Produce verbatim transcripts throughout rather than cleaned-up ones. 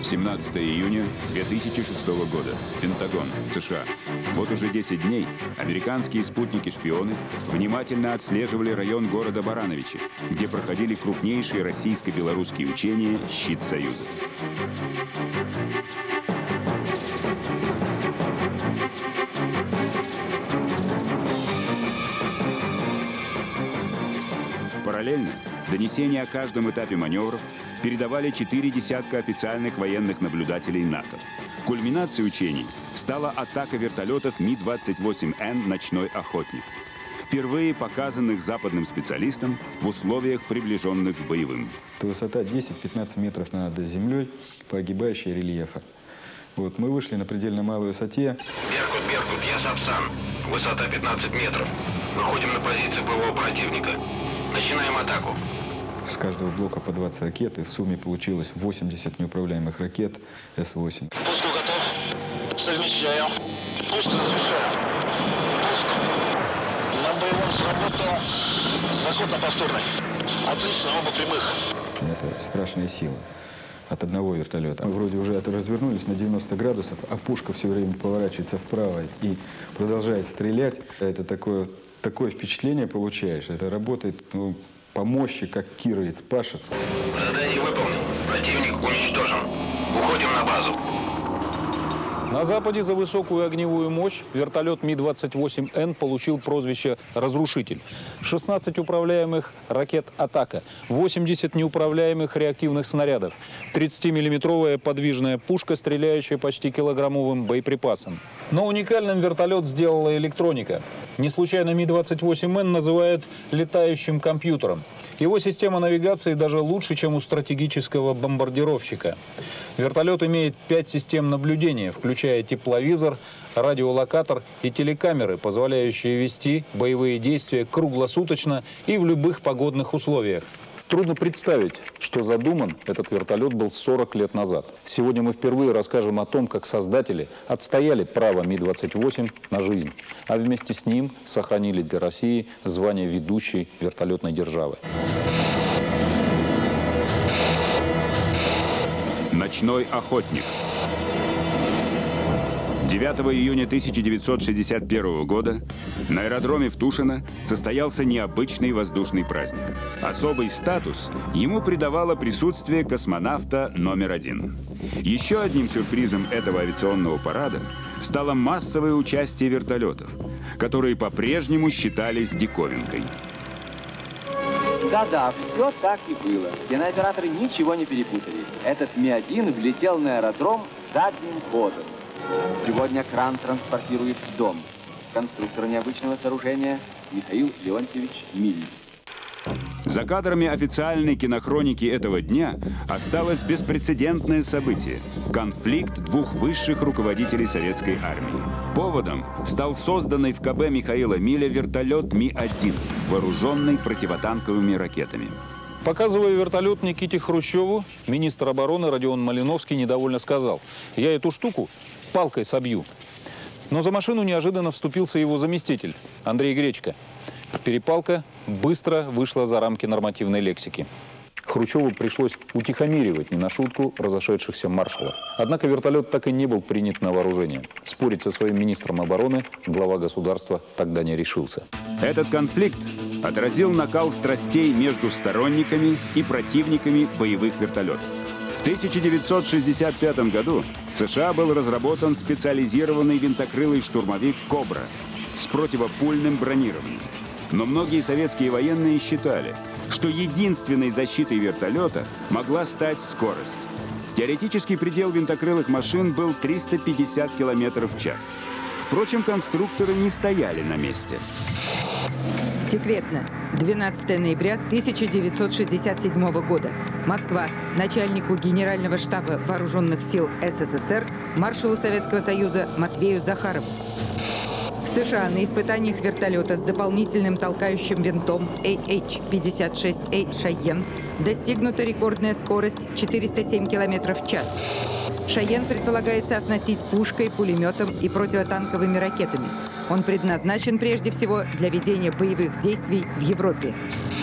семнадцатое июня две тысячи шестого года. Пентагон, США. Вот уже десять дней американские спутники-шпионы внимательно отслеживали район города Барановичи, где проходили крупнейшие российско-белорусские учения «Щит Союза». Параллельно донесения о каждом этапе маневров передавали четыре десятка официальных военных наблюдателей НАТО. Кульминацией учений стала атака вертолетов Ми двадцать восемь Н «Ночной охотник», впервые показанных западным специалистам в условиях, приближенных к боевым. Высота десять-пятнадцать метров над землей по огибающей рельефа. Вот, мы вышли на предельно малой высоте. Беркут, Беркут, я Сапсан. Высота пятнадцать метров. Выходим на позиции боевого противника. Начинаем атаку. С каждого блока по двадцать ракет, и в сумме получилось восемьдесят неуправляемых ракет С восемь. Пуск готов. Совмещаю. Пуск разрешаю. Пуск. На боевом сработал. Заход на повторный. Отлично, оба прямых. Это страшная сила. От одного вертолета. Мы вроде уже развернулись на девяносто градусов, а пушка все время поворачивается вправо и продолжает стрелять. Это такое, такое впечатление получаешь. Это работает, ну, по мощи, как кировец пашет. Задание выполнено. Противник уничтожен. Уходим на базу. На Западе за высокую огневую мощь вертолет Ми двадцать восемь Н получил прозвище «Разрушитель». шестнадцать управляемых ракет «Атака», восемьдесят неуправляемых реактивных снарядов, тридцатимиллиметровая подвижная пушка, стреляющая почти килограммовым боеприпасом. Но уникальным вертолет сделала электроника. Не случайно Ми двадцать восемь Н называют летающим компьютером. Его система навигации даже лучше, чем у стратегического бомбардировщика. Вертолет имеет пять систем наблюдения, включая тепловизор, радиолокатор и телекамеры, позволяющие вести боевые действия круглосуточно и в любых погодных условиях. Трудно представить, что задуман этот вертолет был сорок лет назад. Сегодня мы впервые расскажем о том, как создатели отстояли право Ми двадцать восемь на жизнь, а вместе с ним сохранили для России звание ведущей вертолетной державы. «Ночной охотник». девятого июня тысяча девятьсот шестьдесят первого года на аэродроме в Тушино состоялся необычный воздушный праздник. Особый статус ему придавало присутствие космонавта номер один. Еще одним сюрпризом этого авиационного парада стало массовое участие вертолетов, которые по-прежнему считались диковинкой. Да-да, все так и было. Кинооператоры ничего не перепутали. Этот Ми один влетел на аэродром задним ходом. Сегодня кран транспортирует дом. Конструктор необычного сооружения Михаил Леонтьевич Миль. За кадрами официальной кинохроники этого дня осталось беспрецедентное событие – конфликт двух высших руководителей советской армии. Поводом стал созданный в ка бэ Михаила Миля вертолет Ми один, вооруженный противотанковыми ракетами. Показывая вертолет Никите Хрущеву, министр обороны Родион Малиновский недовольно сказал: «Я эту штуку палкой собью». Но за машину неожиданно вступился его заместитель Андрей Гречко. Перепалка быстро вышла за рамки нормативной лексики. Хрущеву пришлось утихомиривать не на шутку разошедшихся маршалов. Однако вертолет так и не был принят на вооружение. Спорить со своим министром обороны глава государства тогда не решился. Этот конфликт отразил накал страстей между сторонниками и противниками боевых вертолетов. В тысяча девятьсот шестьдесят пятом году в США был разработан специализированный винтокрылый штурмовик «Кобра» с противопульным бронированием. Но многие советские военные считали, что единственной защитой вертолета могла стать скорость. Теоретический предел винтокрылых машин был триста пятьдесят километров в час. Впрочем, конструкторы не стояли на месте. Секретно. двенадцатого ноября тысяча девятьсот шестьдесят седьмого года. Москва. Начальнику Генерального штаба Вооруженных сил эс эс эс эр, маршалу Советского Союза Матвею Захарову. В США на испытаниях вертолета с дополнительным толкающим винтом эй эйч пятьдесят шесть эй «Шайен» достигнута рекордная скорость четыреста семь километров в час. «Шайен» предполагается оснастить пушкой, пулеметом и противотанковыми ракетами. Он предназначен прежде всего для ведения боевых действий в Европе.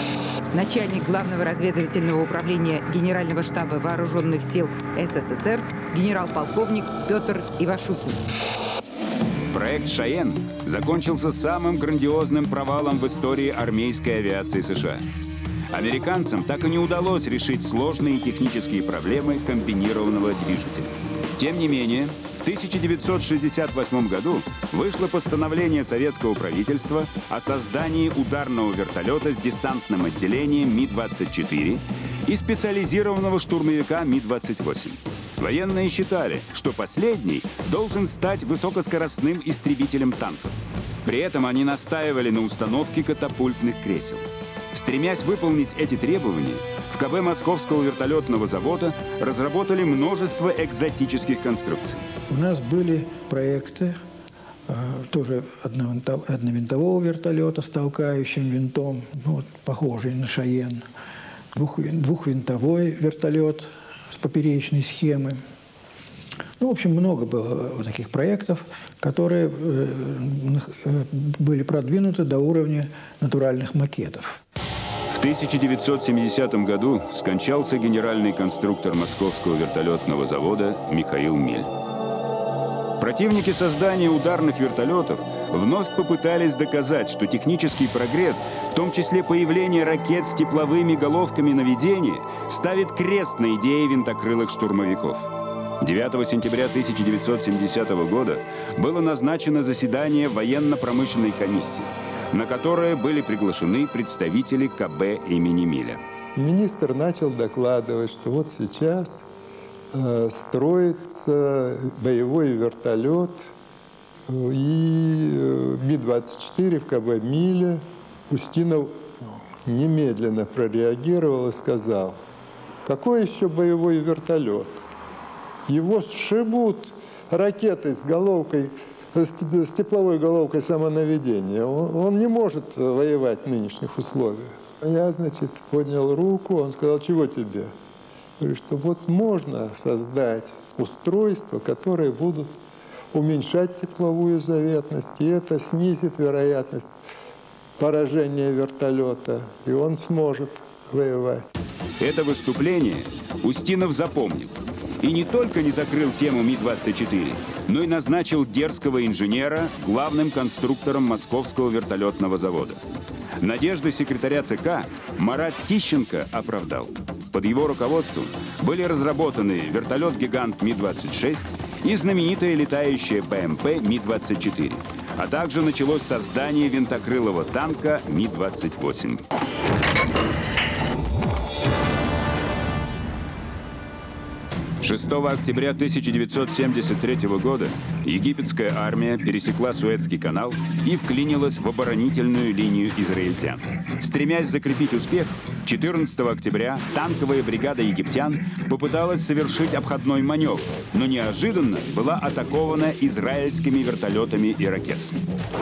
начальник Главного разведывательного управления Генерального штаба Вооруженных сил СССР генерал-полковник Петр Ивашутин. Проект «Шаен» закончился самым грандиозным провалом в истории армейской авиации США. Американцам так и не удалось решить сложные технические проблемы комбинированного движителя. Тем не менее, в тысяча девятьсот шестьдесят восьмом году вышло постановление советского правительства о создании ударного вертолета с десантным отделением Ми двадцать четыре и специализированного штурмовика Ми двадцать восемь. Военные считали, что последний должен стать высокоскоростным истребителем танков. При этом они настаивали на установке катапультных кресел. Стремясь выполнить эти требования, в ка бэ Московского вертолетного завода разработали множество экзотических конструкций. У нас были проекты э, тоже одновинтового вертолета с толкающим винтом, ну, вот, похожий на «Шаен», двух, двухвинтовой вертолет с поперечной схемой. Ну, в общем, много было таких проектов, которые э, э, были продвинуты до уровня натуральных макетов. В тысяча девятьсот семидесятом году скончался генеральный конструктор Московского вертолетного завода Михаил Мель. Противники создания ударных вертолетов вновь попытались доказать, что технический прогресс, в том числе появление ракет с тепловыми головками наведения, ставит крест на идее винтокрылых штурмовиков. девятого сентября тысяча девятьсот семидесятого года было назначено заседание военно-промышленной комиссии, на которое были приглашены представители ка бэ имени Миля. Министр начал докладывать, что вот сейчас э, строится боевой вертолет и э, Ми двадцать четыре в ка бэ Миля. Устинов немедленно прореагировал и сказал: какой еще боевой вертолет? Его сшибут ракетой с головкой, с тепловой головкой самонаведения. Он, он не может воевать в нынешних условиях. Я, значит, поднял руку, он сказал: чего тебе? Говорю, что вот можно создать устройства, которые будут уменьшать тепловую заветность, и это снизит вероятность поражения вертолета, и он сможет воевать. Это выступление Устинов запомнил. И не только не закрыл тему Ми двадцать четыре, но и назначил дерзкого инженера главным конструктором Московского вертолетного завода. Надежды секретаря ЦК Марат Тищенко оправдал. Под его руководством были разработаны вертолет-гигант Ми двадцать шесть и знаменитая летающая бэ эм пэ Ми двадцать четыре, а также началось создание винтокрылого танка Ми двадцать восемь. шестого октября тысяча девятьсот семьдесят третьего года египетская армия пересекла Суэцкий канал и вклинилась в оборонительную линию израильтян. Стремясь закрепить успех, четырнадцатого октября танковая бригада египтян попыталась совершить обходной маневр, но неожиданно была атакована израильскими вертолетами «Иракез».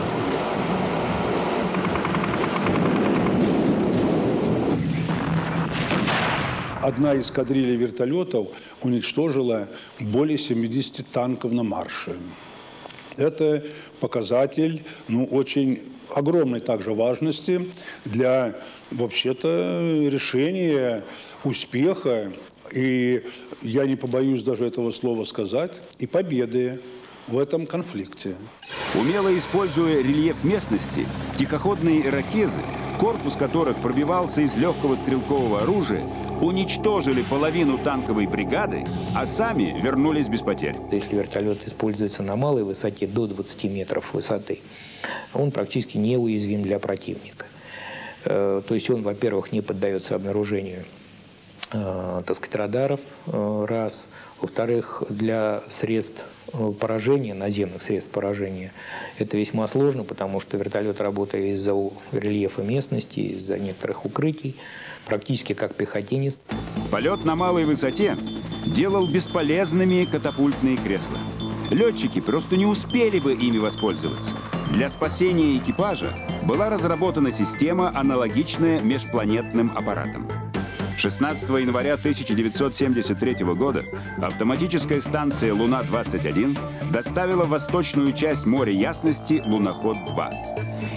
Одна эскадрилья вертолетов уничтожила более семидесяти танков на марше. Это показатель, ну, очень огромной также важности для, вообще-то, решения успеха, и я не побоюсь даже этого слова сказать, и победы в этом конфликте. Умело используя рельеф местности, тихоходные иракезы, корпус которых пробивался из легкого стрелкового оружия, уничтожили половину танковой бригады, а сами вернулись без потерь. Если вертолет используется на малой высоте до двадцати метров высоты, он практически неуязвим для противника. То есть он, во-первых, не поддается обнаружению, так сказать, радаров, раз. Во-вторых, для средств поражения, наземных средств поражения, это весьма сложно, потому что вертолет, работая из-за рельефа местности, из-за некоторых укрытий, практически как пехотинец. Полет на малой высоте делал бесполезными катапультные кресла. Летчики просто не успели бы ими воспользоваться. Для спасения экипажа была разработана система, аналогичная межпланетным аппаратам. шестнадцатого января тысяча девятьсот семьдесят третьего года автоматическая станция «Луна-двадцать один» доставила в восточную часть моря Ясности луноход-два.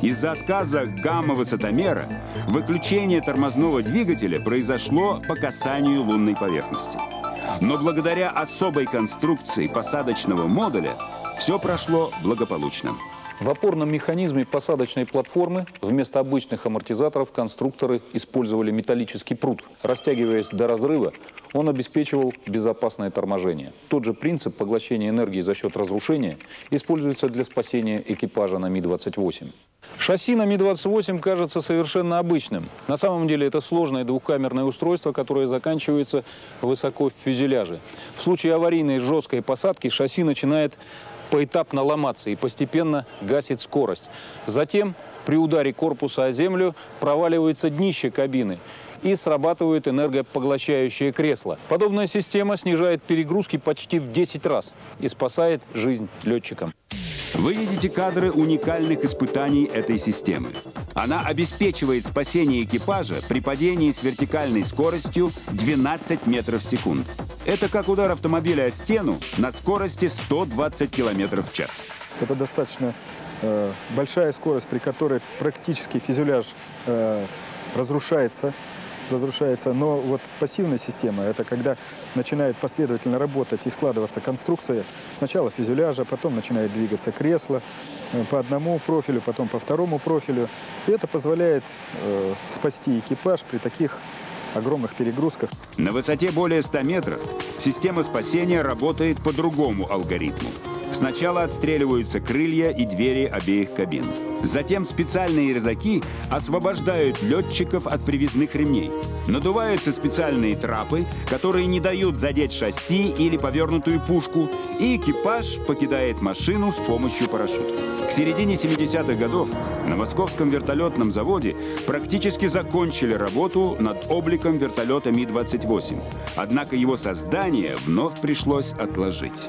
Из-за отказа гамма-высотомера выключение тормозного двигателя произошло по касанию лунной поверхности. Но благодаря особой конструкции посадочного модуля все прошло благополучно. В опорном механизме посадочной платформы вместо обычных амортизаторов конструкторы использовали металлический прут. Растягиваясь до разрыва, он обеспечивал безопасное торможение. Тот же принцип поглощения энергии за счет разрушения используется для спасения экипажа на Ми двадцать восемь. Шасси на Ми двадцать восемь кажется совершенно обычным. На самом деле это сложное двухкамерное устройство, которое заканчивается высоко в фюзеляже. В случае аварийной жесткой посадки шасси начинает поэтапно ломаться и постепенно гасит скорость. Затем при ударе корпуса о землю проваливается днище кабины и срабатывает энергопоглощающее кресло. Подобная система снижает перегрузки почти в десять раз и спасает жизнь летчикам. Вы видите кадры уникальных испытаний этой системы. Она обеспечивает спасение экипажа при падении с вертикальной скоростью двенадцать метров в секунду. Это как удар автомобиля о стену на скорости сто двадцать километров в час. Это достаточно э, большая скорость, при которой практически фюзеляж э, разрушается. разрушается. Но вот пассивная система – это когда начинает последовательно работать и складываться конструкция. Сначала фюзеляжа, потом начинает двигаться кресло по одному профилю, потом по второму профилю. И это позволяет э, спасти экипаж при таких огромных перегрузках. На высоте более ста метров система спасения работает по другому алгоритму. Сначала отстреливаются крылья и двери обеих кабин. Затем специальные резаки освобождают летчиков от привязных ремней. Надуваются специальные трапы, которые не дают задеть шасси или повернутую пушку, и экипаж покидает машину с помощью парашюта. К середине семидесятых годов на Московском вертолетном заводе практически закончили работу над обликом вертолета Ми двадцать восемь. Однако его создание вновь пришлось отложить.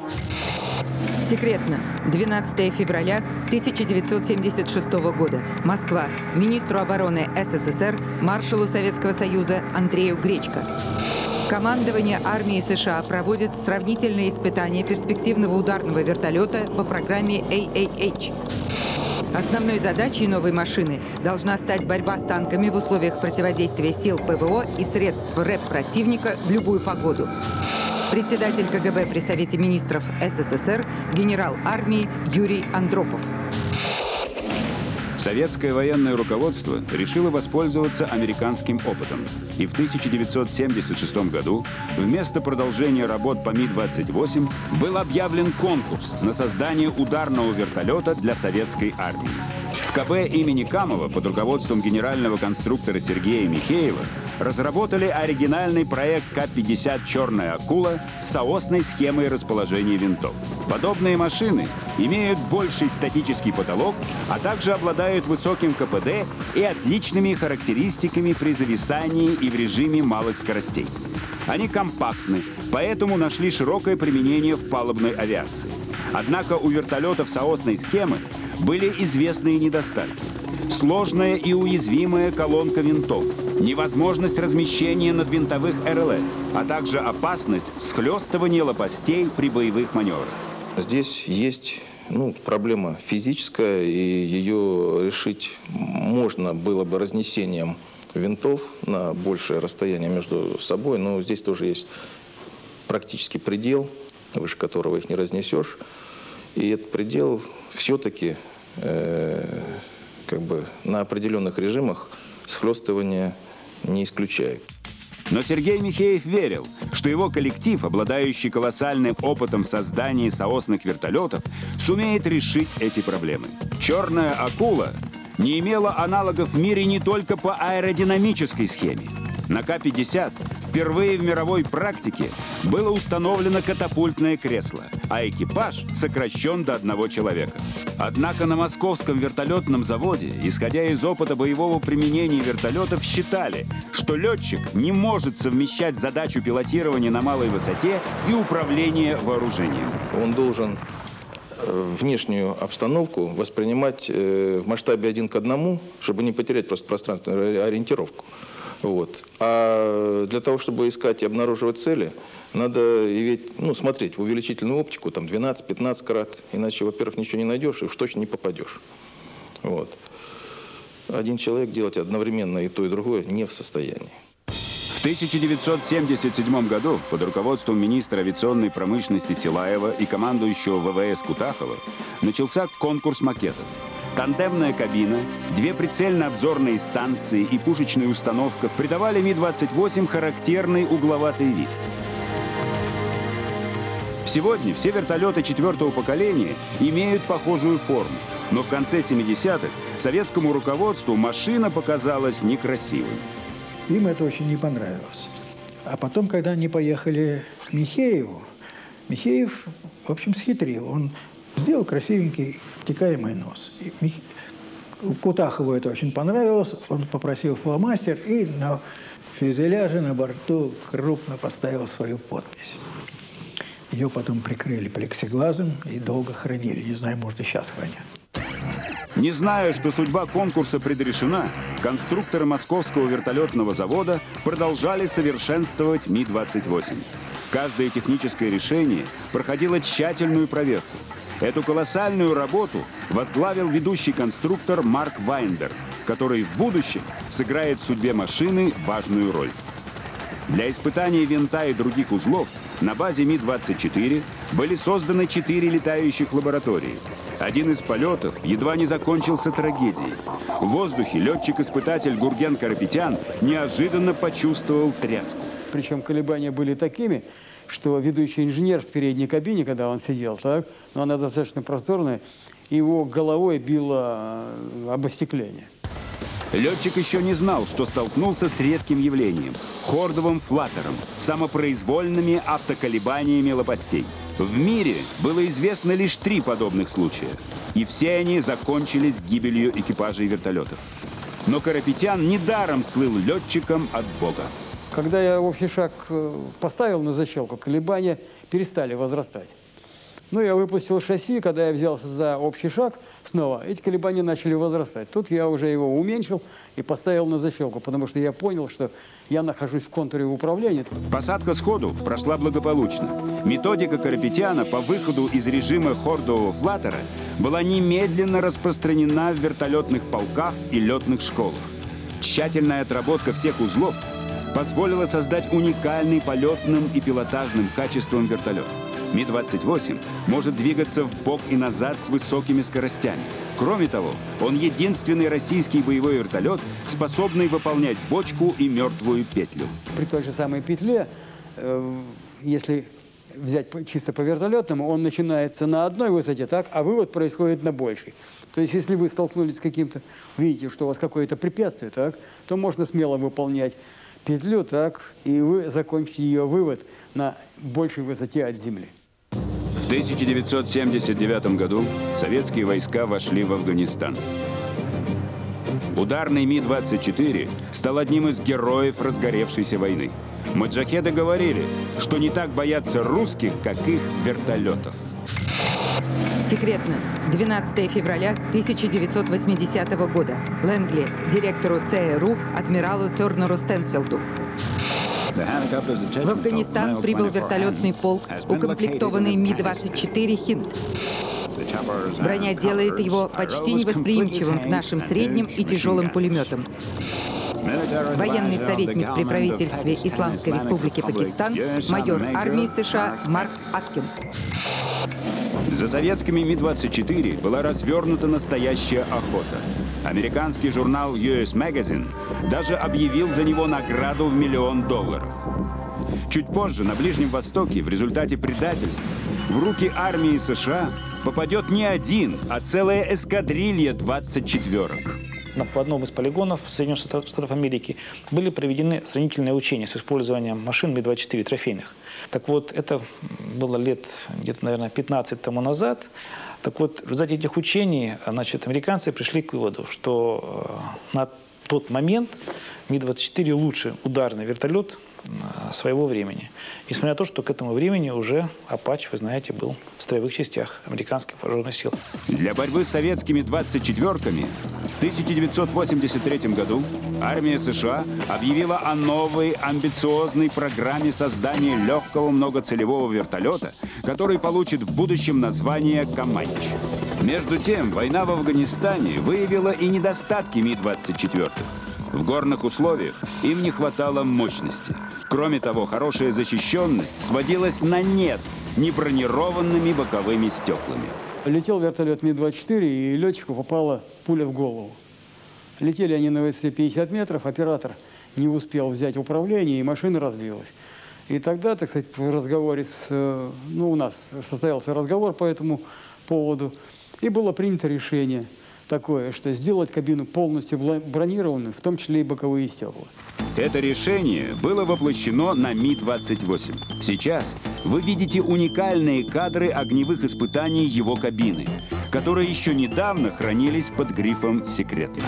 Секретно. двенадцатого февраля тысяча девятьсот семьдесят шестого года. Москва. Министру обороны СССР, маршалу Советского Союза Андрею Гречко. Командование армии США проводит сравнительные испытания перспективного ударного вертолета по программе эй эй эйч. Основной задачей новой машины должна стать борьба с танками в условиях противодействия сил ПВО и средств РЭП противника в любую погоду. Председатель КГБ при Совете министров СССР, генерал армии Юрий Андропов. Советское военное руководство решило воспользоваться американским опытом. И в тысяча девятьсот семьдесят шестом году вместо продолжения работ по Ми двадцать восемь был объявлен конкурс на создание ударного вертолета для советской армии. В КБ имени Камова под руководством генерального конструктора Сергея Михеева разработали оригинальный проект Ка пятьдесят «Черная акула» с соосной схемой расположения винтов. Подобные машины имеют больший статический потолок, а также обладают высоким ка пэ дэ и отличными характеристиками при зависании и в режиме малых скоростей. Они компактны, поэтому нашли широкое применение в палубной авиации. Однако у вертолетов соосной схемы были известные недостатки. Сложная и уязвимая колонка винтов, невозможность размещения надвинтовых эр эл эс, а также опасность схлестывания лопастей при боевых маневрах. Здесь есть ну, проблема физическая, и ее решить можно было бы разнесением винтов на большее расстояние между собой, но здесь тоже есть практически предел, выше которого их не разнесешь. И этот предел все-таки э, как бы на определенных режимах схлестывания не исключает. Но Сергей Михеев верил, что его коллектив, обладающий колоссальным опытом в создании соосных вертолетов, сумеет решить эти проблемы. «Черная акула» не имела аналогов в мире не только по аэродинамической схеме. На Ка пятьдесят впервые в мировой практике было установлено катапультное кресло, а экипаж сокращен до одного человека. Однако на Московском вертолетном заводе, исходя из опыта боевого применения вертолетов, считали, что летчик не может совмещать задачу пилотирования на малой высоте и управления вооружением. Он должен внешнюю обстановку воспринимать в масштабе один к одному, чтобы не потерять просто пространственную ориентировку. Вот. А для того, чтобы искать и обнаруживать цели, надо иметь, ну, смотреть в увеличительную оптику, там двенадцать-пятнадцать крат, иначе, во-первых, ничего не найдешь и уж точно не попадешь. Вот. один человек делать одновременно и то, и другое не в состоянии. В тысяча девятьсот семьдесят седьмом году под руководством министра авиационной промышленности Силаева и командующего ВВС Кутахова начался конкурс макетов. Тандемная кабина, две прицельно-обзорные станции и пушечная установка придавали Ми двадцать восемь характерный угловатый вид. Сегодня все вертолеты четвертого поколения имеют похожую форму, но в конце семидесятых советскому руководству машина показалась некрасивой. Им это очень не понравилось. А потом, когда они поехали к Михееву, Михеев, в общем, схитрил. Он сделал красивенький обтекаемый нос. И Мих... Кутахову это очень понравилось. Он попросил фломастер и на фюзеляже, на борту крупно поставил свою подпись. Ее потом прикрыли плексиглазом и долго хранили. Не знаю, может, и сейчас хранят. Не зная, что судьба конкурса предрешена, конструкторы Московского вертолетного завода продолжали совершенствовать Ми двадцать восемь. Каждое техническое решение проходило тщательную проверку. Эту колоссальную работу возглавил ведущий конструктор Марк Вайнберг, который в будущем сыграет в судьбе машины важную роль. Для испытания винта и других узлов на базе Ми двадцать четыре были созданы четыре летающих лаборатории. Один из полетов едва не закончился трагедией. В воздухе летчик-испытатель Гурген Карапетян неожиданно почувствовал тряску. Причем колебания были такими, что ведущий инженер в передней кабине, когда он сидел, так, но она достаточно просторная, его головой било об остекление. Летчик еще не знал, что столкнулся с редким явлением – хордовым флаттером, самопроизвольными автоколебаниями лопастей. В мире было известно лишь три подобных случая, и все они закончились гибелью экипажей вертолетов. Но Карапетян недаром слыл летчиком от Бога. Когда я общий шаг поставил на защелку, колебания перестали возрастать. Ну, я выпустил шасси, когда я взялся за общий шаг, снова эти колебания начали возрастать. Тут я уже его уменьшил и поставил на защелку, потому что я понял, что я нахожусь в контуре управления. Посадка сходу прошла благополучно. Методика Карапетяна по выходу из режима хордового флаттера была немедленно распространена в вертолетных полках и летных школах. Тщательная отработка всех узлов позволила создать уникальный по летным и пилотажным качествам вертолет. Ми двадцать восемь может двигаться вбок и назад с высокими скоростями. Кроме того, он единственный российский боевой вертолет, способный выполнять бочку и мертвую петлю. При той же самой петле, э, если взять чисто по вертолетному, он начинается на одной высоте, так, а вывод происходит на большей. То есть, если вы столкнулись с каким-то, видите, что у вас какое-то препятствие, так, то можно смело выполнять петлю, так, и вы закончите ее вывод на большей высоте от земли. В тысяча девятьсот семьдесят девятом году советские войска вошли в Афганистан. Ударный Ми двадцать четыре стал одним из героев разгоревшейся войны. Маджахеды говорили, что не так боятся русских, как их вертолетов. Секретно. двенадцатого февраля тысяча девятьсот восьмидесятого года. Лэнгли, директору ЦРУ, адмиралу Тернеру Стэнсфилду. В Афганистан прибыл вертолетный полк, укомплектованный Ми двадцать четыре «Хинд». Броня делает его почти невосприимчивым к нашим средним и тяжелым пулеметам. Военный советник при правительстве Исламской Республики Пакистан, майор армии США Марк Аткин. За советскими Ми двадцать четыре была развернута настоящая охота. Американский журнал ю эс Magazine даже объявил за него награду в миллион долларов. Чуть позже на Ближнем Востоке в результате предательства в руки армии США попадет не один, а целая эскадрилья двадцать четверок. По одному из полигонов Соединенных Штатов Америки были проведены сравнительные учения с использованием машин Ми двадцать четыре трофейных. Так вот, это было лет где-то, наверное, пятнадцать тому назад. Так вот, в результате этих учений, значит, американцы пришли к выводу, что на тот момент Ми двадцать четыре лучший ударный вертолет своего времени. Несмотря на то, что к этому времени уже Апач, вы знаете, был в строевых частях американских вооруженных сил. Для борьбы с советскими двадцать четвёрками в тысяча девятьсот восемьдесят третьем году армия США объявила о новой амбициозной программе создания легкого многоцелевого вертолета, который получит в будущем название «Команч». Между тем, война в Афганистане выявила и недостатки Ми двадцать четыре. В горных условиях им не хватало мощности. Кроме того, хорошая защищенность сводилась на нет небронированными боковыми стеклами. Летел вертолет Ми двадцать четыре, и летчику попала пуля в голову. Летели они на высоте пятьдесят метров, оператор не успел взять управление, и машина разбилась. И тогда, так сказать, в разговоре с... Ну, у нас состоялся разговор по этому поводу, и было принято решение такое, что сделать кабину полностью бронированную, в том числе и боковые стекла. Это решение было воплощено на Ми двадцать восемь. Сейчас вы видите уникальные кадры огневых испытаний его кабины, которые еще недавно хранились под грифом «Секретно».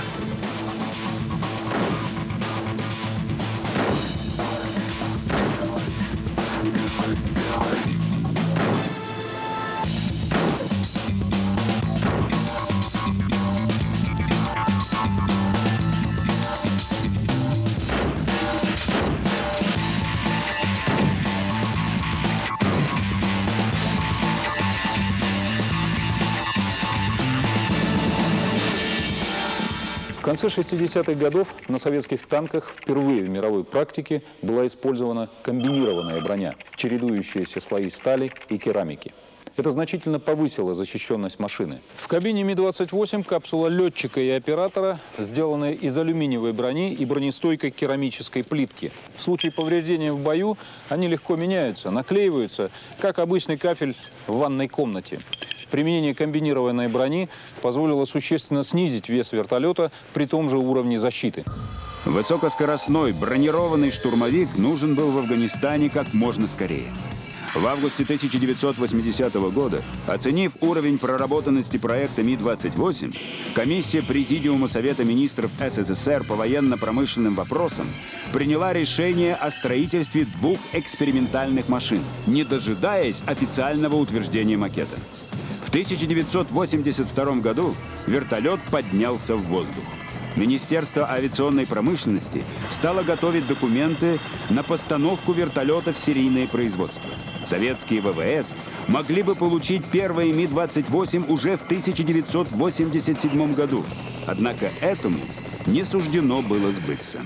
В конце шестидесятых годов на советских танках впервые в мировой практике была использована комбинированная броня, чередующиеся слои стали и керамики. Это значительно повысило защищенность машины. В кабине Ми двадцать восемь капсула летчика и оператора, сделанная из алюминиевой брони и бронестойкой керамической плитки. В случае повреждения в бою они легко меняются, наклеиваются, как обычный кафель в ванной комнате. Применение комбинированной брони позволило существенно снизить вес вертолета при том же уровне защиты. Высокоскоростной бронированный штурмовик нужен был в Афганистане как можно скорее. В августе тысяча девятьсот восьмидесятого года, оценив уровень проработанности проекта Ми двадцать восемь, комиссия Президиума Совета министров СССР по военно-промышленным вопросам приняла решение о строительстве двух экспериментальных машин, не дожидаясь официального утверждения макета. В тысяча девятьсот восемьдесят втором году вертолет поднялся в воздух. Министерство авиационной промышленности стало готовить документы на постановку вертолета в серийное производство. Советские ВВС могли бы получить первые Ми двадцать восемь уже в тысяча девятьсот восемьдесят седьмом году. Однако этому не суждено было сбыться.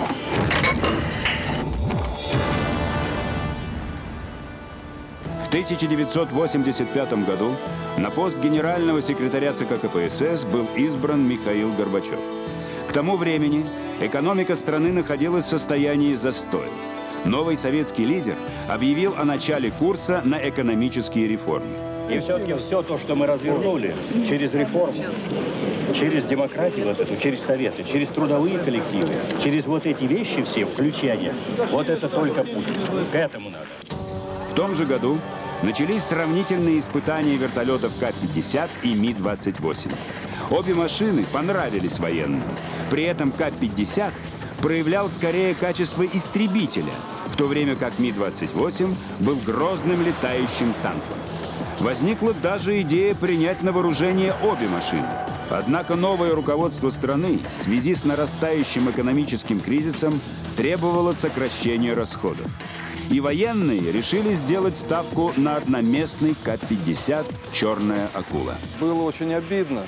В тысяча девятьсот восемьдесят пятом году на пост генерального секретаря ЦК КПСС был избран Михаил Горбачев. К тому времени экономика страны находилась в состоянии застоя. Новый советский лидер объявил о начале курса на экономические реформы. И все-таки все то, что мы развернули через реформу, через демократию вот эту, через советы, через трудовые коллективы, через вот эти вещи все, включения, вот это только путь. К этому надо. В том же году начались сравнительные испытания вертолетов Ка пятьдесят и Ми двадцать восемь. Обе машины понравились военным. При этом Ка пятьдесят проявлял скорее качество истребителя, в то время как Ми двадцать восемь был грозным летающим танком. Возникла даже идея принять на вооружение обе машины. Однако новое руководство страны в связи с нарастающим экономическим кризисом требовало сокращения расходов. И военные решили сделать ставку на одноместный Ка пятьдесят «Черная акула». Было очень обидно.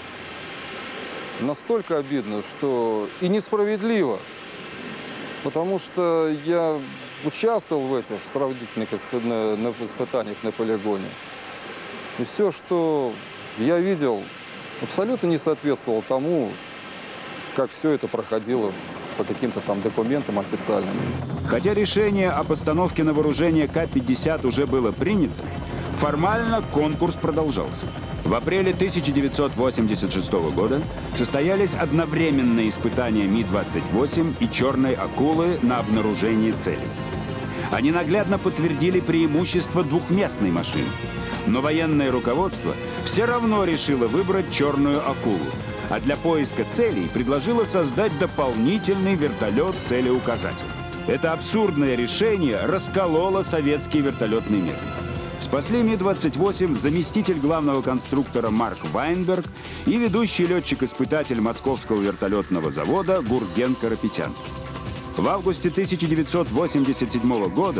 Настолько обидно, что и несправедливо. Потому что я участвовал в этих сравнительных испытаниях на полигоне. И все, что я видел, абсолютно не соответствовало тому, как все это проходило по каким-то там документам официальным. Хотя решение о постановке на вооружение Ка пятьдесят уже было принято, формально конкурс продолжался. В апреле тысяча девятьсот восемьдесят шестого года состоялись одновременные испытания Ми двадцать восемь и «Черной акулы» на обнаружение целей. Они наглядно подтвердили преимущество двухместной машины. Но военное руководство все равно решило выбрать «Черную акулу», а для поиска целей предложило создать дополнительный вертолет-целеуказатель. Это абсурдное решение раскололо советский вертолетный мир. Спасли Ми двадцать восемь заместитель главного конструктора Марк Вайнберг и ведущий летчик-испытатель Московского вертолетного завода Гурген Карапетян. В августе тысяча девятьсот восемьдесят седьмого года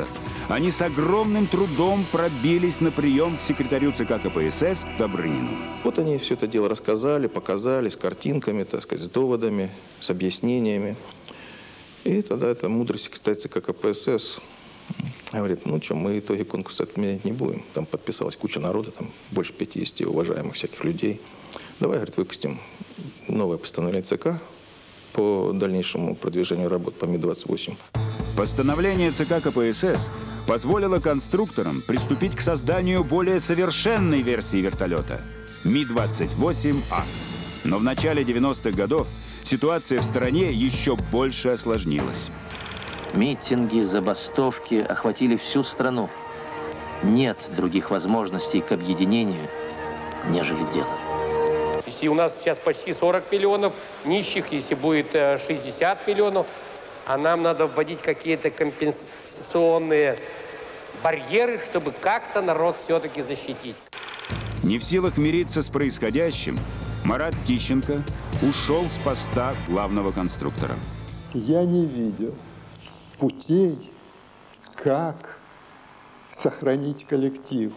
они с огромным трудом пробились на прием к секретарю ЦК КПСС Добрынину. Вот они все это дело рассказали, показали с картинками, так сказать, с доводами, с объяснениями. И тогда это мудрый секретарь ЦК КПСС говорит, ну что, мы итоги конкурса отменять не будем. Там подписалась куча народа, там больше пятидесяти уважаемых всяких людей. Давай, говорит, выпустим новое постановление ЦК по дальнейшему продвижению работ по Ми двадцать восемь. Постановление ЦК КПСС позволило конструкторам приступить к созданию более совершенной версии вертолета – Ми двадцать восемь А. Но в начале девяностых годов ситуация в стране еще больше осложнилась. Митинги, забастовки охватили всю страну. Нет других возможностей к объединению, нежели дело. Если у нас сейчас почти сорок миллионов нищих, если будет шестьдесят миллионов, а нам надо вводить какие-то компенсационные барьеры, чтобы как-то народ все-таки защитить. Не в силах мириться с происходящим, Марат Тищенко ушел с поста главного конструктора. Я не видел путей, как сохранить коллектив.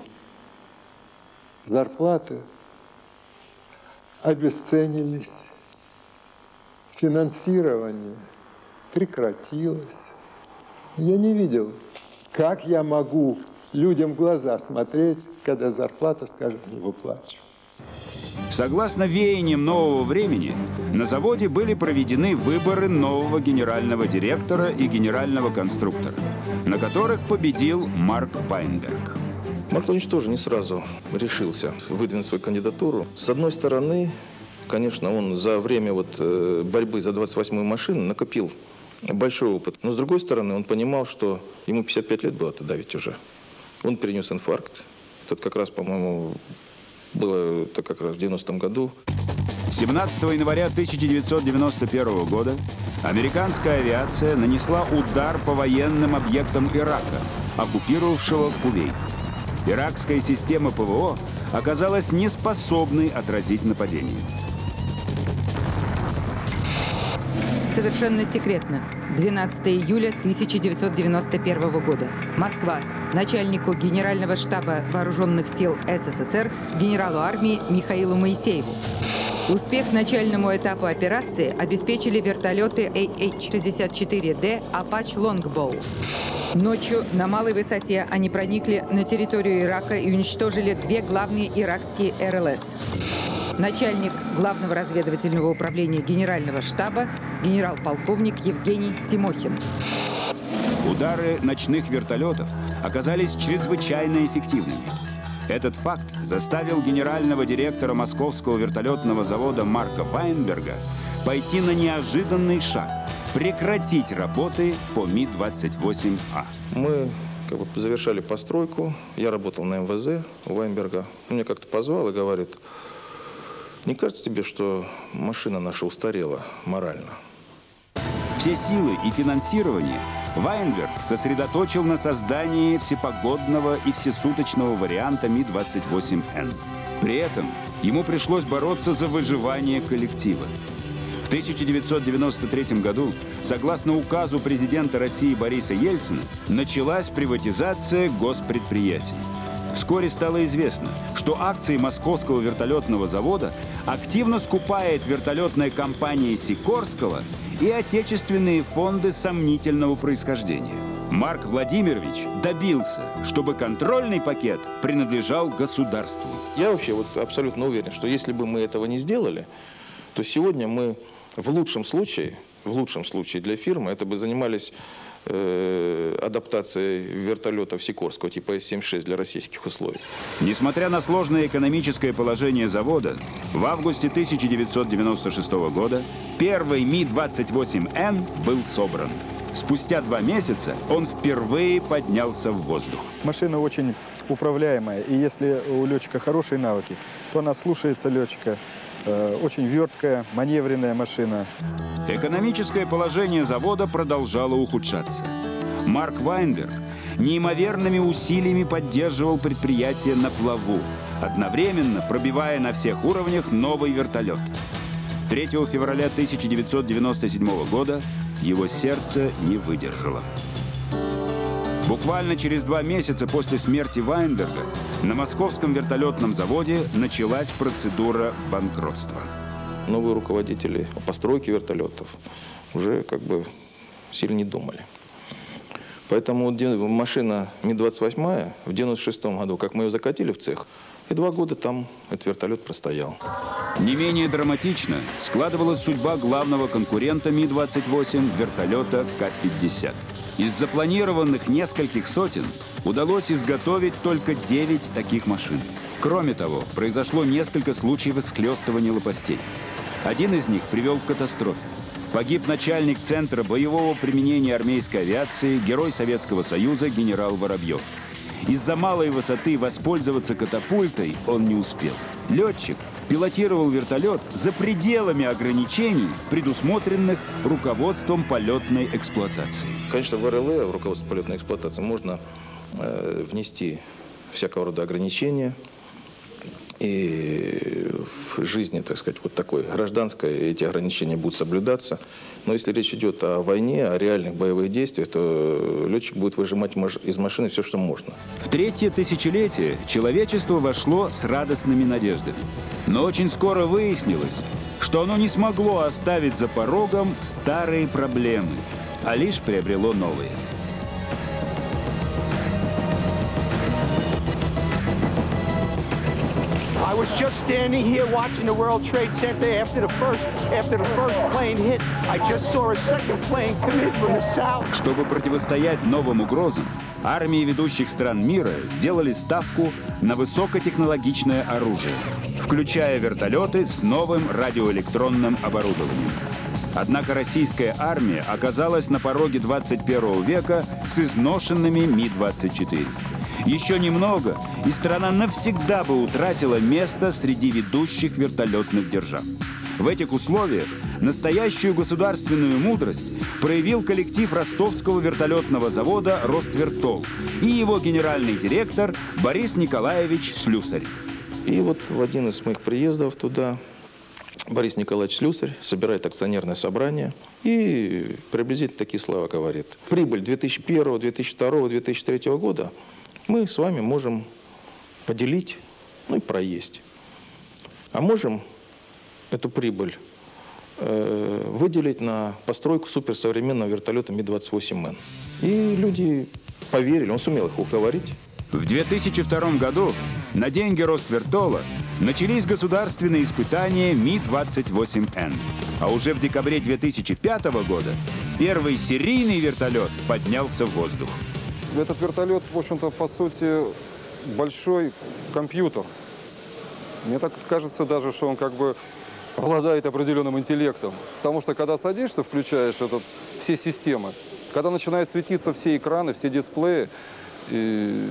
Зарплаты обесценились, финансирование прекратилось. Я не видел, как я могу людям в глаза смотреть, когда зарплата, скажем, не выплачивается. Согласно веяниям нового времени, на заводе были проведены выборы нового генерального директора и генерального конструктора, на которых победил Марк Вайнберг. Марк Владимирович тоже не сразу решился выдвинуть свою кандидатуру. С одной стороны, конечно, он за время вот борьбы за двадцать восьмую машину накопил большой опыт. Но с другой стороны, он понимал, что ему пятьдесят пять лет было тогда ведь уже. Он перенес инфаркт. Тут как раз, по-моему, было это как раз в девяностом году. семнадцатого января тысяча девятьсот девяносто первого года американская авиация нанесла удар по военным объектам Ирака, оккупировавшего Кувейт. Иракская система ПВО оказалась неспособной отразить нападение. Совершенно секретно. двенадцатого июля тысяча девятьсот девяносто первого года. Москва. Начальнику Генерального штаба Вооруженных сил СССР, генералу армии Михаилу Моисееву. Успех начальному этапу операции обеспечили вертолеты эй эйч шестьдесят четыре дэ «Апач Лонгбоу». Ночью на малой высоте они проникли на территорию Ирака и уничтожили две главные иракские эр эл эс. Начальник Главного разведывательного управления Генерального штаба генерал-полковник Евгений Тимохин. Удары ночных вертолетов оказались чрезвычайно эффективными. Этот факт заставил генерального директора Московского вертолетного завода Марка Вайнберга пойти на неожиданный шаг – прекратить работы по Ми двадцать восемь А. Мы как бы завершали постройку. Я работал на эм вэ зэ у Вайнберга. Он меня как-то позвал и говорит: не кажется тебе, что машина наша устарела морально? Все силы и финансирование Вайнберг сосредоточил на создании всепогодного и всесуточного варианта Ми двадцать восемь Н. При этом ему пришлось бороться за выживание коллектива. В тысяча девятьсот девяносто третьем году, согласно указу президента России Бориса Ельцина, началась приватизация госпредприятий. Вскоре стало известно, что акции Московского вертолетного завода активно скупает вертолетная компания Сикорского и отечественные фонды сомнительного происхождения. Марк Владимирович добился, чтобы контрольный пакет принадлежал государству. Я вообще вот абсолютно уверен, что если бы мы этого не сделали, то сегодня мы в лучшем случае, в лучшем случае для фирмы, это бы занимались э, адаптацией вертолетов Сикорского типа эс семьдесят шесть для российских условий. Несмотря на сложное экономическое положение завода, в августе тысяча девятьсот девяносто шестого года первый Ми двадцать восемь Н был собран. Спустя два месяца он впервые поднялся в воздух. Машина очень управляемая, и если у летчика хорошие навыки, то она слушается летчика. Очень верткая, маневренная машина. Экономическое положение завода продолжало ухудшаться. Марк Вайнберг неимоверными усилиями поддерживал предприятие на плаву, одновременно пробивая на всех уровнях новый вертолет. третьего февраля тысяча девятьсот девяносто седьмого года его сердце не выдержало. Буквально через два месяца после смерти Вайнберга на московском вертолетном заводе началась процедура банкротства. Новые руководители постройки вертолетов уже как бы сильно не думали. Поэтому машина Ми двадцать восемь в девяносто шестом году, как мы ее закатили в цех, и два года там этот вертолет простоял. Не менее драматично складывалась судьба главного конкурента Ми двадцать восемь вертолета Ка пятьдесят. Из запланированных нескольких сотен удалось изготовить только девять таких машин. Кроме того, произошло несколько случаев исхлестывания лопастей. Один из них привел к катастрофе. Погиб начальник Центра боевого применения армейской авиации, герой Советского Союза генерал Воробьев. Из-за малой высоты воспользоваться катапультой он не успел. Летчик пилотировал вертолет за пределами ограничений, предусмотренных руководством полетной эксплуатации. Конечно, в эр эл э, в руководство полетной эксплуатации, можно э, внести всякого рода ограничения. И в жизни, так сказать, вот такой гражданской эти ограничения будут соблюдаться. Но если речь идет о войне, о реальных боевых действиях, то летчик будет выжимать из машины все, что можно. В третье тысячелетие человечество вошло с радостными надеждами. Но очень скоро выяснилось, что оно не смогло оставить за порогом старые проблемы, а лишь приобрело новые. I was just standing here watching the World Trade Center after the first after the first plane hit. I just saw a second plane come in from the south. Чтобы противостоять новым угрозам, армии ведущих стран мира сделали ставку на высокотехнологичное оружие, включая вертолеты с новым радиоэлектронным оборудованием. Однако российская армия оказалась на пороге двадцать первого века с изношенными Ми двадцать четыре. Еще немного, и страна навсегда бы утратила место среди ведущих вертолетных держав. В этих условиях настоящую государственную мудрость проявил коллектив ростовского вертолетного завода «Роствертол» и его генеральный директор Борис Николаевич Слюсарь. И вот в один из моих приездов туда Борис Николаевич Слюсарь собирает акционерное собрание и приблизительно такие слова говорит. Прибыль две тысячи первого, две тысячи второго, две тысячи третьего года мы с вами можем поделить, ну и проесть. А можем эту прибыль э, выделить на постройку суперсовременного вертолета Ми двадцать восемь Н. И люди поверили, он сумел их уговорить. В две тысячи втором году на деньги Роствертола начались государственные испытания Ми двадцать восемь Н. А уже в декабре две тысячи пятого года первый серийный вертолет поднялся в воздух. Этот вертолет, в общем-то, по сути, большой компьютер. Мне так кажется даже, что он как бы обладает определенным интеллектом. Потому что, когда садишься, включаешь этот, все системы, когда начинают светиться все экраны, все дисплеи, и...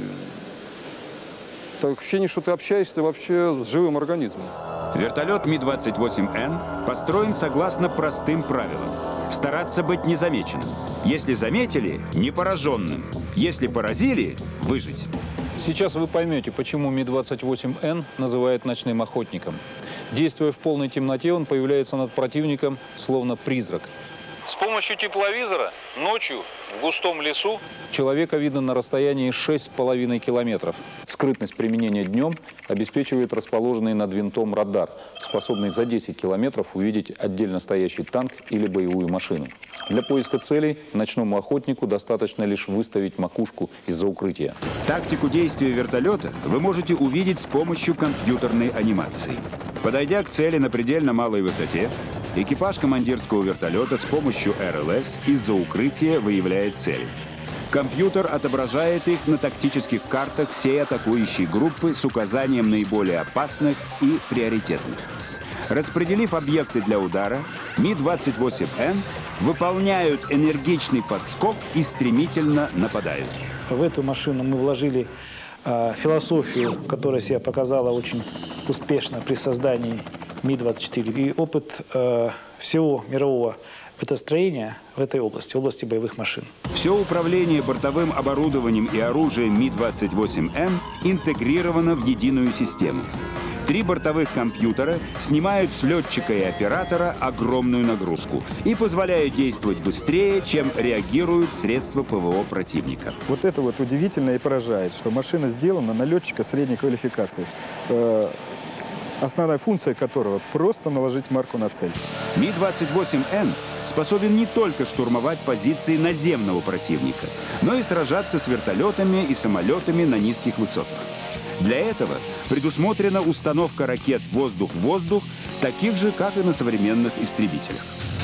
так ощущение, что ты общаешься вообще с живым организмом. Вертолет Ми двадцать восемь Н построен согласно простым правилам. Стараться быть незамеченным. Если заметили, не пораженным. Если поразили, выжить. Сейчас вы поймете, почему Ми двадцать восемь Н называют ночным охотником. Действуя в полной темноте, он появляется над противником, словно призрак. С помощью тепловизора ночью в густом лесу человека видно на расстоянии шесть с половиной километров. Скрытность применения днем обеспечивает расположенный над винтом радар, способный за десять километров увидеть отдельно стоящий танк или боевую машину. Для поиска целей ночному охотнику достаточно лишь выставить макушку из-за укрытия. Тактику действия вертолета вы можете увидеть с помощью компьютерной анимации. Подойдя к цели на предельно малой высоте, экипаж командирского вертолета с помощью эр эл эс из-за укрытия выявляет цели. Компьютер отображает их на тактических картах всей атакующей группы с указанием наиболее опасных и приоритетных. Распределив объекты для удара, Ми двадцать восемь Н выполняют энергичный подскок и стремительно нападают. В эту машину мы вложили э, философию, которая себя показала очень успешно при создании Ми двадцать четыре, и опыт э, всего мирового автостроения в этой области, в области боевых машин. Все управление бортовым оборудованием и оружием Ми двадцать восемь Н интегрировано в единую систему. Три бортовых компьютера снимают с летчика и оператора огромную нагрузку и позволяют действовать быстрее, чем реагируют средства ПВО противника. Вот это вот удивительно и поражает, что машина сделана на летчика средней квалификации, э, основная функция которого – просто наложить марку на цель. Ми двадцать восемь Н способен не только штурмовать позиции наземного противника, но и сражаться с вертолетами и самолетами на низких высотах. Для этого предусмотрена установка ракет «воздух-воздух», таких же, как и на современных истребителях.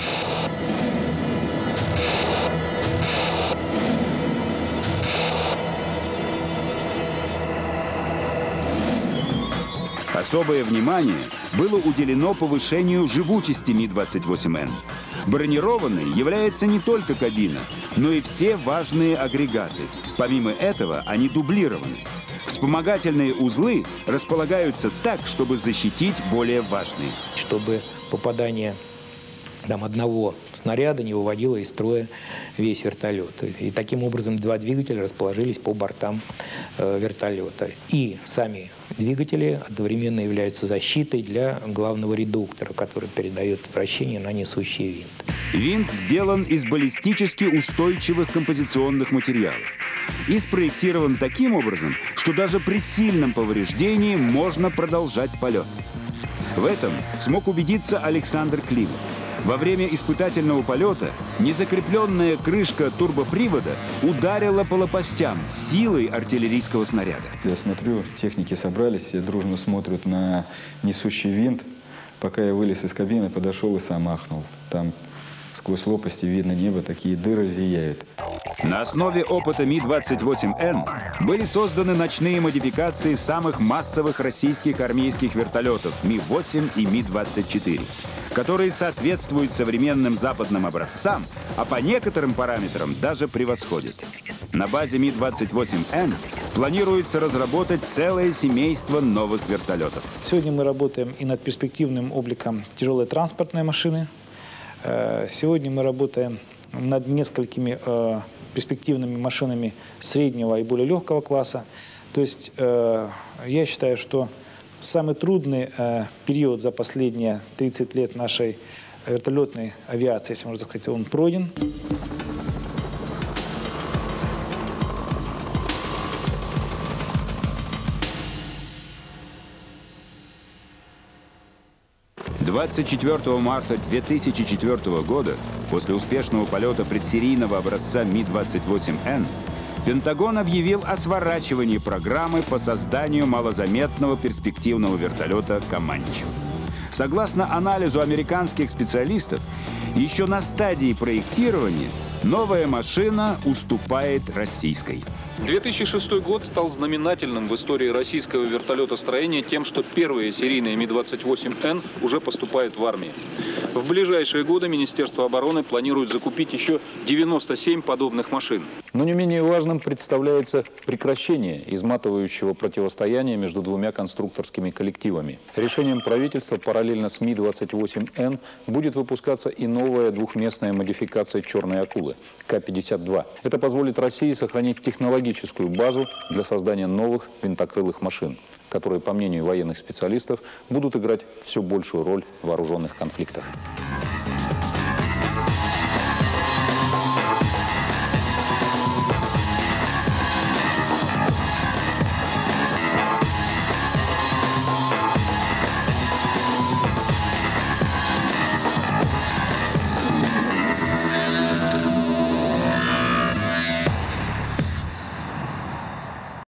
Особое внимание было уделено повышению живучести Ми двадцать восемь Н. Бронированной является не только кабина, но и все важные агрегаты. Помимо этого, они дублированы. Вспомогательные узлы располагаются так, чтобы защитить более важные. Чтобы попадание там, одного снаряда не выводило из строя весь вертолет. И таким образом два двигателя расположились по бортам э, вертолета. И сами двигатели одновременно являются защитой для главного редуктора, который передает вращение на несущий винт. Винт сделан из баллистически устойчивых композиционных материалов и спроектирован таким образом, что даже при сильном повреждении можно продолжать полет. В этом смог убедиться Александр Климов. Во время испытательного полета незакрепленная крышка турбопривода ударила по лопастям с силой артиллерийского снаряда. Я смотрю, техники собрались, все дружно смотрят на несущий винт. Пока я вылез из кабины, подошел и сам ахнул. Там сквозь лопасти видно небо, такие дыры зияют. На основе опыта Ми двадцать восемь Н были созданы ночные модификации самых массовых российских армейских вертолетов Ми восемь и Ми двадцать четыре, которые соответствуют современным западным образцам, а по некоторым параметрам даже превосходят. На базе Ми двадцать восемь Н планируется разработать целое семейство новых вертолетов. Сегодня мы работаем и над перспективным обликом тяжелой транспортной машины. Сегодня мы работаем над несколькими э, перспективными машинами среднего и более легкого класса. То есть э, я считаю, что самый трудный э, период за последние тридцать лет нашей вертолетной авиации, если можно сказать, он пройден. двадцать четвёртого марта две тысячи четвёртого года, после успешного полета предсерийного образца Ми двадцать восемь Н, Пентагон объявил о сворачивании программы по созданию малозаметного перспективного вертолета «Команчо». Согласно анализу американских специалистов, еще на стадии проектирования новая машина уступает российской. две тысячи шестой год стал знаменательным в истории российского вертолетостроения тем, что первая серийная Ми двадцать восемь Н уже поступает в армию. В ближайшие годы Министерство обороны планирует закупить еще девяносто семь подобных машин. Но не менее важным представляется прекращение изматывающего противостояния между двумя конструкторскими коллективами. Решением правительства параллельно с Ми двадцать восемь Н будет выпускаться и новая двухместная модификация «Черной акулы» К пятьдесят два. Это позволит России сохранить технологическую базу для создания новых винтокрылых машин, которые, по мнению военных специалистов, будут играть все большую роль в вооруженных конфликтах.